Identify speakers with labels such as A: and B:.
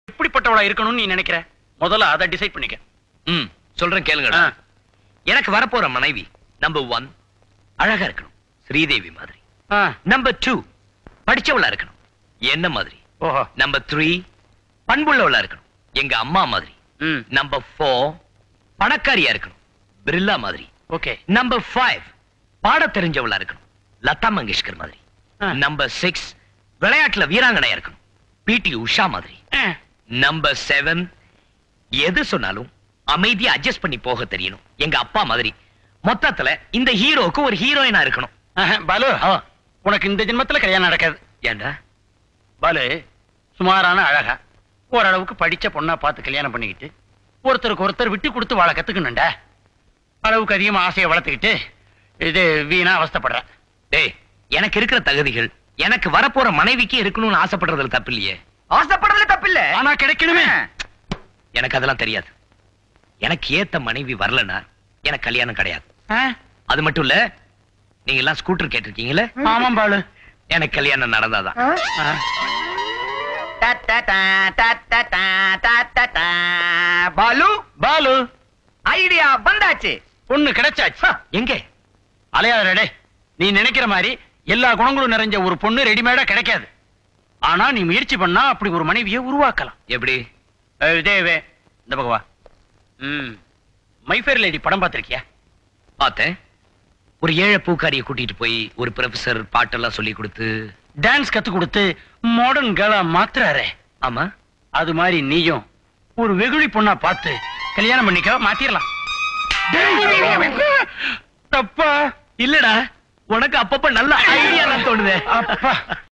A: எப்படிப்பட்டவளா இருக்கணும்னு நீ நினைக்கிற? முதல்ல அதை டிசைட் பண்ணிக்க.
B: சொல்றேன் கேளுங்க. எனக்கு வரப்போற மனைவி நம்பர் 1 அழகா இருக்கணும், ஸ்ரீதேவி மாதிரி. நம்பர் 2 படிச்சவளா இருக்கணும், என்ன மாதிரி. நம்பர் 3 பண்புள்ளவளா இருக்கணும், எங்க அம்மா மாதிரி. நம்பர் 4 பணக்காரியா இருக்கணும், பிர்லா மாதிரி. ஓகே. நம்பர் 5 பாட தெரிஞ்சவளா இருக்கணும், லதா மங்கேஷ்கர் மாதிரி. நம்பர் 6 விளையாட்டுல வீராங்கனையா இருக்கணும், பிடி உஷா மாதிரி. நம்பர் 7 எது சொன்னாலும் அமைதியா அட்ஜஸ்ட் பண்ணி போக தெரியணும், எங்க அப்பா மாதிரி. மொத்தத்துல இந்த ஹீரோக்கு ஒரு ஹீரோயினா இருக்கணும்.
A: பாலு, உனக்கு இந்த ஜென்மத்துல கல்யாணம் நடக்காது.
B: ஏண்டா?
A: பாலு சுமாரான அழகா ஓரளவுக்கு படிச்ச பொண்ணா பார்த்து கல்யாணம் பண்ணிக்கிட்டு ஒருத்தருக்கு ஒருத்தர் விட்டு கொடுத்து வாழ கத்துக்கணும்டா. அளவுக்கு அதிகமா ஆசையை வளர்த்துக்கிட்டு இது வீணா அவஸ்தைப்படுற.
B: டேய், எனக்கு இருக்கிற தகுதிகள் எனக்கு வரப்போற மனைவிக்கு இருக்கணும்னு ஆசைப்படுறதுல தப்பு இல்லையே.
C: ஆசைப்படுறதுல தப்பு இல்ல,
A: ஆனா கிடைக்கணுமே.
B: எனக்கு அதெல்லாம் தெரியாது. எனக்கு ஏத்த மனைவி வரலன்னா எனக்கு கல்யாணம் கிடையாது. அது மட்டும் இல்ல, நீங்க எல்லாம் ஸ்கூட்டர் கேட்டிருக்கீங்களே.
A: ஆமாம் பாலு,
B: எனக்கு கல்யாணம் நடந்தாதான்.
C: பாலு
A: பாலு
C: ஐடியா வந்தாச்சு,
A: பொண்ணு கிடைச்சாச்சு.
B: எங்க?
A: அலையாதே, நீ நினைக்கிற மாதிரி எல்லா குணங்களும் நிறைஞ்ச ஒரு பொண்ணு ரெடிமேடா கிடைக்காது. ஆனா நீ முயற்சி பண்ணா அப்படி ஒரு மனைவியை உருவாக்கலாம்.
B: எப்படி?
A: தேவே இந்த பகவா. மை ஃபேர் லேடி படம் பார்த்திருக்கியா?
B: பார்த்தேன். ஒரு ஏழை பூக்காரியை கூட்டிட்டு போய் ஒரு ப்ரொஃபசர் பாட்டெல்லாம் சொல்லி கொடுத்து
A: டான்ஸ் கத்து கொடுத்து மாடர்ன் கேர்ளா மாத்துறாரே.
B: ஆமா,
A: அது மாதிரி நீயும் ஒரு வெகுளி பொண்ணா பார்த்து கல்யாணம் பண்ணிக்க மாத்திரலாம். தப்பா
B: இல்லடா, உனக்கு அப்பப்ப நல்ல ஐடியா தோணுது.
A: அப்பா